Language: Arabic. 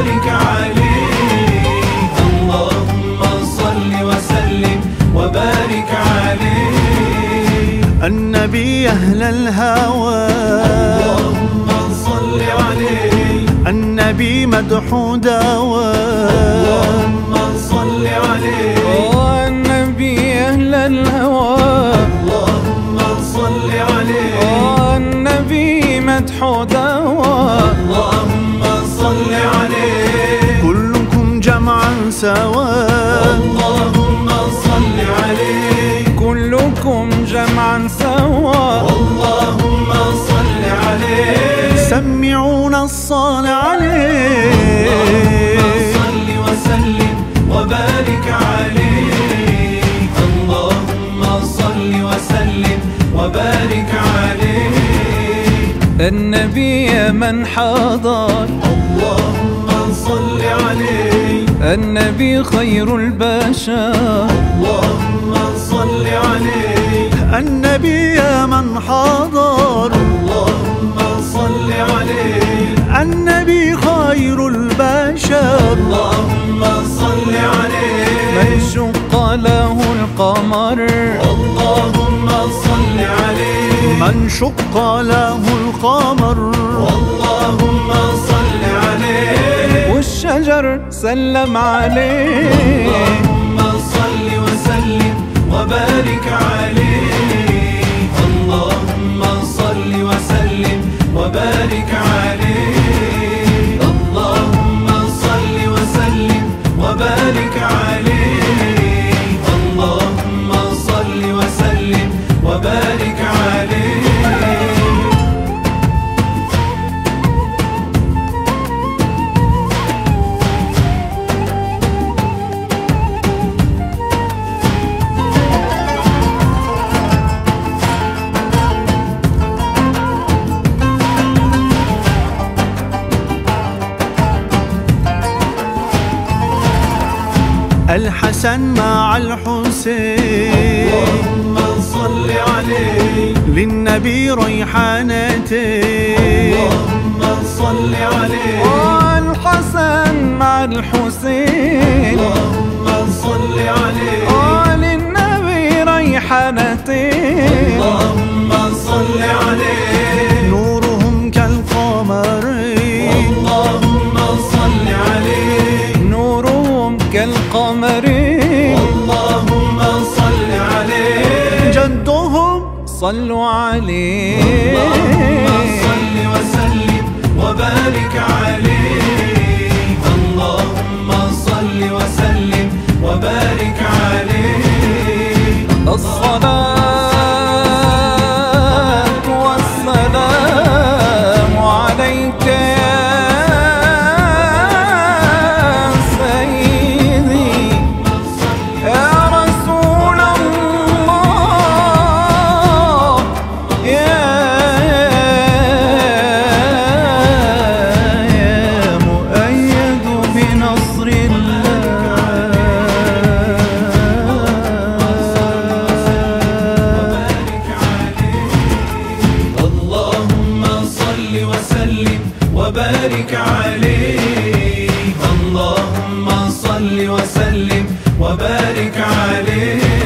وبارك عليه. اللهم صل وسلم وبارك عليه. النبي أهل الهوى اللهم صل عليه. النبي مدح دواء اللهم صل عليه. النبي أهل الهوى اللهم صل عليه. النبي مدح دواء اللهم صل عليه. كلكم جمعا سواء اللهم صل عليه. كلكم جمعا سواء اللهم صل عليه. سمعونا الصلاة عليه. اللهم صل وسلم وبارك عليه. اللهم صل وسلم وبارك عليه. النبي من حضر اللهم صل عليه. النبي خير البشر اللهم صل عليه. النبي من حضر اللهم صل عليه. النبي خير البشر اللهم صل عليه. من شق له القمر اللهم صل عليه. من شق له القمر اللهم صل عليه. والشجر سلم عليه. اللهم صل وسلم وبارك عليه. اللهم صل وسلم وبارك عليه. اللهم صل وسلم وبارك عليه. اللهم صل وسلم وبارك عليه. الحسن مع الحسين اللهم صل عليه. للنبي ريحانتين اللهم صل عليه. الحسن مع الحسين اللهم صل عليه. للنبي ريحانتين اللهم صل عليه. نورهم كالقمرين اللهم صل عليه. نورهم كالقمرين اللهم صل عليه. جدهم صلوا عليه. اللهم صل وسلم وبارك عليه. اللهم صل وسلم وبارك عليه. الصلاة والسلام عليك يا سيدي يا رسول الله يا مؤيد بنصر وبارك عليه. اللهم صل وسلم وبارك عليه.